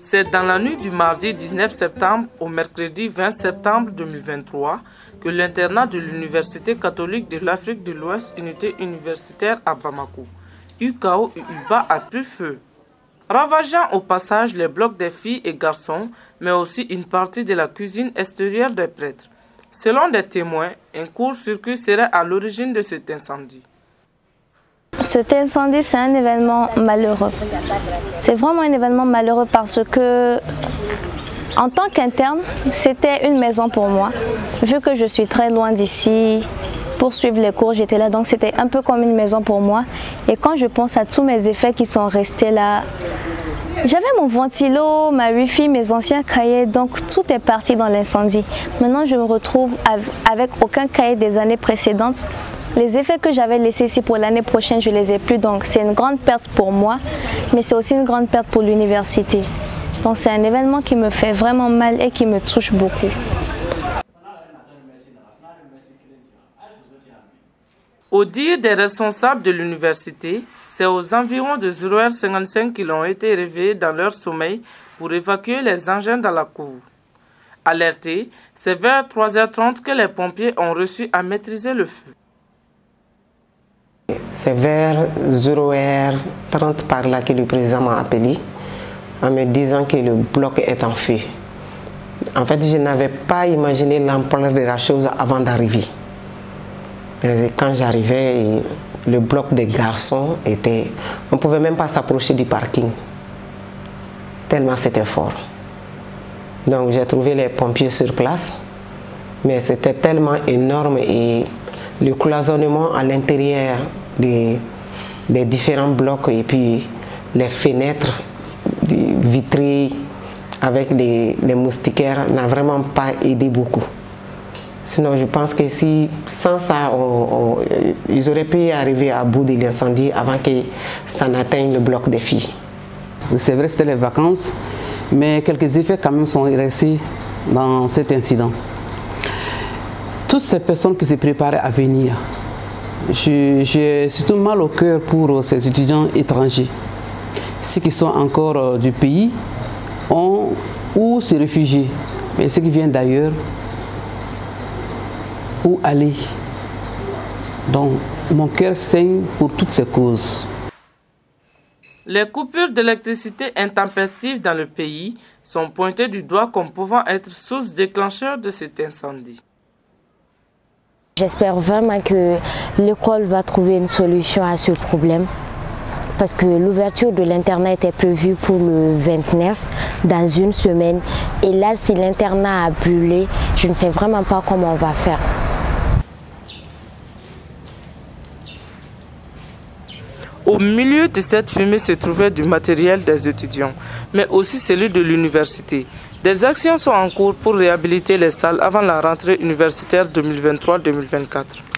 C'est dans la nuit du mardi 19 septembre au mercredi 20 septembre 2023 que l'internat de l'Université catholique de l'Afrique de l'Ouest, unité universitaire à Bamako, UKO-UBA, a pris feu, ravageant au passage les blocs des filles et garçons, mais aussi une partie de la cuisine extérieure des prêtres. Selon des témoins, un court-circuit serait à l'origine de cet incendie. Cet incendie, c'est un événement malheureux. C'est vraiment un événement malheureux parce que, en tant qu'interne, c'était une maison pour moi. Vu que je suis très loin d'ici, pour suivre les cours, j'étais là, donc c'était un peu comme une maison pour moi. Et quand je pense à tous mes effets qui sont restés là, j'avais mon ventilo, ma wifi, mes anciens cahiers, donc tout est parti dans l'incendie. Maintenant, je me retrouve avec aucun cahier des années précédentes. Les effets que j'avais laissés ici pour l'année prochaine, je ne les ai plus, donc c'est une grande perte pour moi, mais c'est aussi une grande perte pour l'université. Donc c'est un événement qui me fait vraiment mal et qui me touche beaucoup. Au dire des responsables de l'université, c'est aux environs de 0h55 qu'ils ont été réveillés dans leur sommeil pour évacuer les engins dans la cour. Alertés, c'est vers 3h30 que les pompiers ont réussi à maîtriser le feu. C'est vers 0h30 par là que le président m'a appelé en me disant que le bloc est en feu. En fait, je n'avais pas imaginé l'ampleur de la chose avant d'arriver. Quand j'arrivais, le bloc des garçons était... On ne pouvait même pas s'approcher du parking, tellement c'était fort. Donc j'ai trouvé les pompiers sur place, mais c'était tellement énorme et le cloisonnement à l'intérieur des différents blocs et puis les fenêtres vitrées avec les moustiquaires n'a vraiment pas aidé beaucoup. Sinon, je pense que si, sans ça, ils auraient pu arriver à bout de l'incendie avant que ça n'atteigne le bloc des filles. C'est vrai, c'était les vacances, mais quelques effets quand même sont restés dans cet incident. Toutes ces personnes qui se préparaient à venir, j'ai surtout mal au cœur pour ces étudiants étrangers. Ceux qui sont encore du pays ou se réfugier, mais ceux qui viennent d'ailleurs, où aller. Donc mon cœur saigne pour toutes ces causes. Les coupures d'électricité intempestives dans le pays sont pointées du doigt comme pouvant être source déclencheur de cet incendie. J'espère vraiment que l'école va trouver une solution à ce problème parce que l'ouverture de l'internat était prévue pour le 29, dans une semaine. Et là, si l'internat a brûlé, je ne sais vraiment pas comment on va faire. Au milieu de cette fumée se trouvait du matériel des étudiants, mais aussi celui de l'université. Des actions sont en cours pour réhabiliter les salles avant la rentrée universitaire 2023-2024.